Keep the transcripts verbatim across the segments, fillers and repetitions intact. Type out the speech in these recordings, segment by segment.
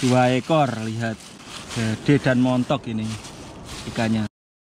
dua ekor, lihat gede dan montok ini ikannya.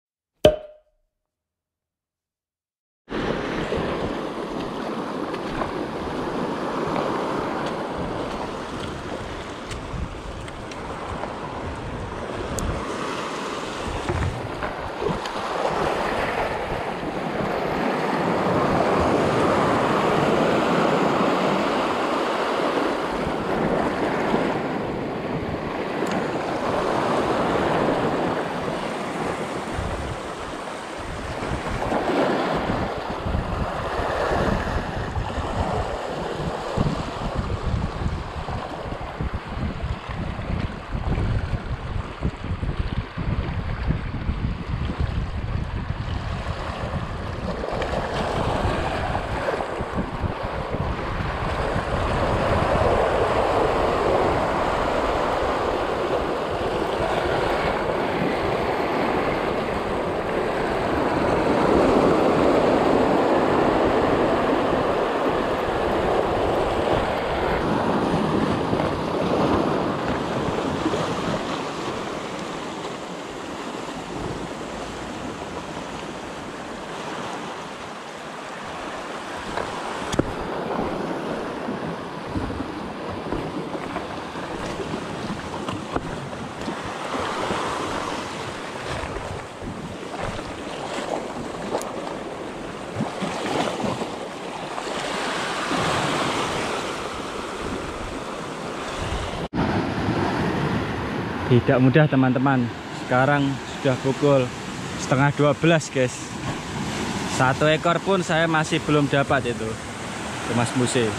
Tidak mudah teman-teman. Sekarang sudah pukul setengah dua belas guys. Satu ekor pun saya masih belum dapat itu, Mas Buse.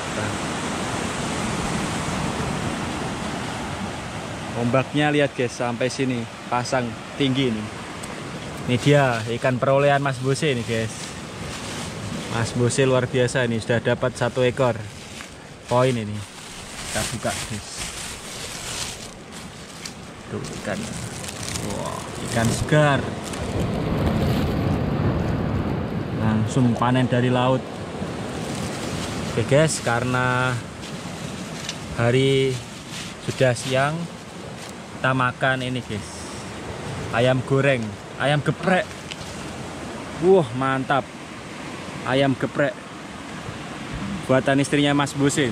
Ombaknya lihat guys, sampai sini pasang tinggi ini. Ini dia ikan perolehan Mas Buse ini guys. Mas Buse luar biasa ini, sudah dapat satu ekor poin ini. Kita buka guys. Tuh ikan, wow, ikan segar, langsung panen dari laut. Oke guys, karena hari sudah siang, kita makan ini guys, ayam goreng, ayam geprek. Wah mantap, ayam geprek buatan istrinya Mas Buse.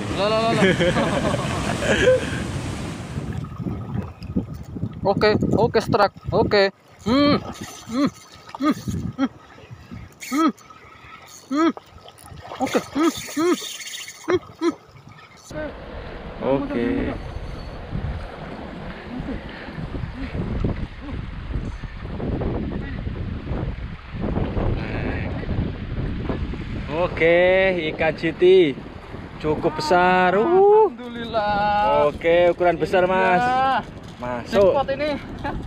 Oke, oke, strike, oke. Hmm, hmm, hmm, hmm, hmm, hmm, oke, hmm, hmm, hmm, hmm. Oke. Oke, ikan jiti cukup besar. Uh. Alhamdulillah. Oke, ukuran besar Mas. Masuk. Jackpot ini.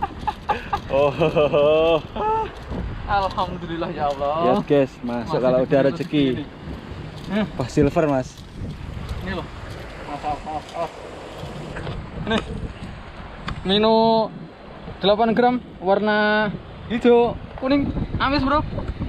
Oh. Alhamdulillah ya Allah. Lihat guys, masuk kalau udah rezeki. Pas silver Mas. Ini loh. Maaf, maaf, maaf. Ini. Mino delapan gram warna hijau kuning amis bro.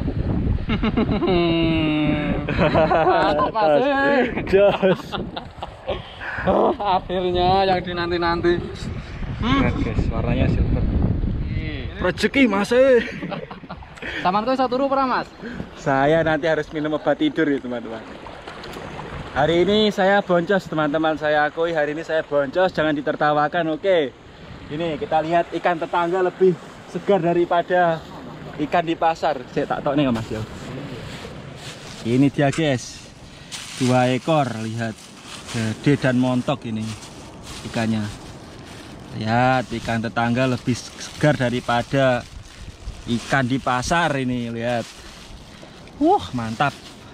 Mantap Mas. Jos. Oh, akhirnya yang dinanti-nanti. Lihat guys, warnanya silver. Rezeki Mas. Saman tuh satu rupiah Mas. Saya nanti harus minum obat tidur ya teman-teman. Hari ini saya boncos teman-teman, saya akui hari ini saya boncos, jangan ditertawakan. Oke. Ini kita lihat ikan tetangga lebih segar daripada ikan di pasar. Saya tak tahu nih Mas ya. Ini dia guys, dua ekor, lihat gede dan montok ini ikannya. Lihat ikan tetangga lebih segar daripada ikan di pasar ini, lihat. Wah mantap.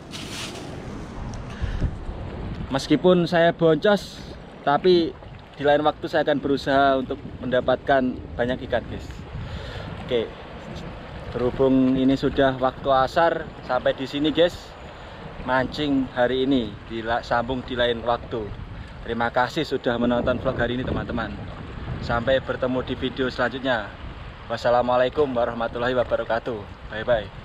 Meskipun saya boncos, tapi di lain waktu saya akan berusaha untuk mendapatkan banyak ikan guys. Oke, berhubung ini sudah waktu asar, sampai di sini guys mancing hari ini, disambung di lain waktu. Terima kasih sudah menonton vlog hari ini teman-teman. Sampai bertemu di video selanjutnya. Wassalamualaikum warahmatullahi wabarakatuh. Bye bye.